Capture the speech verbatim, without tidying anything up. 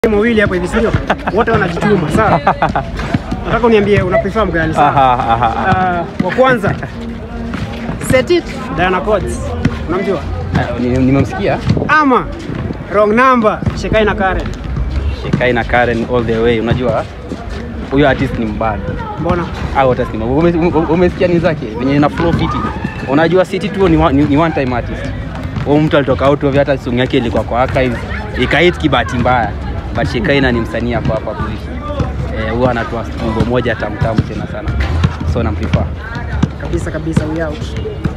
Mawili hapa hivi sio? Wote wanajituma, sawa? Nataka uniambie una prefer mgani sawa? Aha, aha. Uh, wa kwanza Set It Diana Codes. Unamjua? Nimemsikia. Ama wrong number Shekina Karen. Shekina Karen all the way. Unajua huyo artist ni mbaya. Mbona? Au artist ni umesikia ni zake venye na flow fiti. Unajua City tu ni, ni, ni one time artist. Huyo mtu alitoka out of hata song yake ilikuwa kwa archives. Ikahit kibahati mbaya. But Shekina ni msanii hapa hapa kuishi. Eh, huwa anatoa wimbo moja tamu tamu tena sana. So namprefer. Kabisa kabisa, we out.